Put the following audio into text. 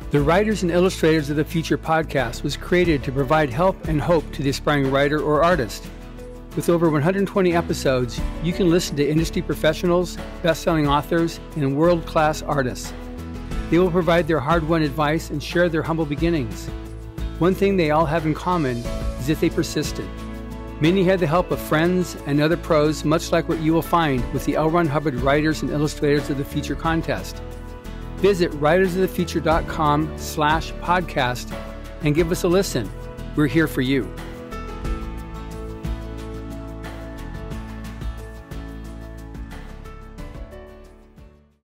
The Writers and Illustrators of the Future podcast was created to provide help and hope to the aspiring writer or artist. With over 120 episodes, you can listen to industry professionals, best-selling authors, and world-class artists. They will provide their hard-won advice and share their humble beginnings. One thing they all have in common is that they persisted. Many had the help of friends and other pros, much like what you will find with the L. Ron Hubbard Writers and Illustrators of the Future contest. Visit writersofthefuture.com/podcast and give us a listen. We're here for you.